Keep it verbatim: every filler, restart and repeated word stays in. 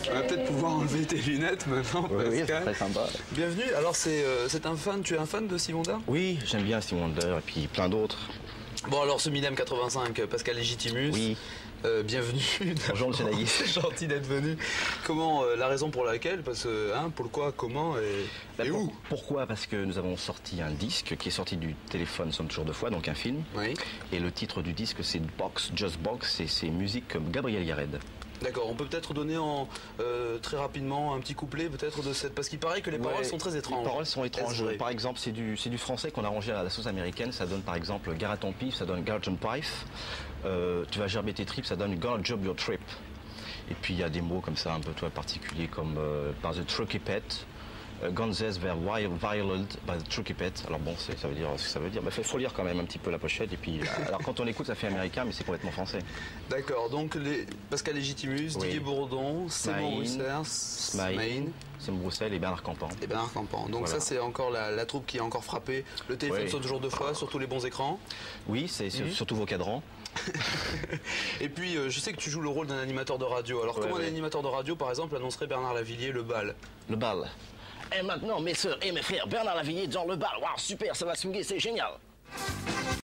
On va peut-être pouvoir enlever tes lunettes maintenant, Oui, oui, c'est Pascal. très sympa. Bienvenue. Alors c'est euh, c'est un fan, tu es un fan de Stevie Wonder? Oui, j'aime bien Stevie Wonder et puis plein d'autres. Bon alors ce Midem quatre-vingt-cinq, Pascal Legitimus. Oui. Euh, bienvenue. Bonjour monsieur Nagui. C'est gentil d'être venu. Comment, euh, la raison pour laquelle, parce que, hein, pourquoi, comment et, Bah, et pour- où? Pourquoi? Parce que nous avons sorti un disque qui est sorti du téléphone Sonne toujours deux fois, donc un film. Oui. Et le titre du disque c'est Box, Just Box, et c'est musique comme Gabriel Yared. D'accord, on peut peut-être donner en, euh, très rapidement un petit couplet peut-être de cette... Parce qu'il paraît que les paroles Ouais, sont très étranges. Les paroles sont étranges. Est-ce vrai? Par exemple, c'est du, c'est du français qu'on a arrangé à la sauce américaine. Ça donne par exemple Gare à ton pif, ça donne Garden Pife. Euh, tu vas gerber tes tripes, ça donne Gonna Job Your Trip. Et puis il y a des mots comme ça un peu toi, particuliers comme euh, par the Trucky Pet. Euh, Gonzès vers Wild Violent by the Trucky Pet. Alors bon, c'est- ça veut dire ce que ça veut dire. Il faut lire quand même un petit peu la pochette. Et puis, alors quand on écoute, ça fait américain, mais c'est complètement français. D'accord, donc les... Pascal Legitimus, Oui. Didier Bourdon, Simon Smaïn, Rousser, Smaïn, Sam Broussel et Bernard Campan. et Bernard Campan. Donc Voilà. ça c'est encore la, la troupe qui a encore frappé. Le téléphone Oui. saute toujours deux fois sur tous les bons écrans. Oui, c'est c'est surtout vos cadrans. Et puis euh, je sais que tu joues le rôle d'un animateur de radio. Alors Ouais, comment ouais. un animateur de radio par exemple annoncerait Bernard Lavillier le bal? Le bal. Et maintenant, mes sœurs et mes frères, Bernard Lavillier dans le bal. Waouh, super, ça va swinguer, c'est génial.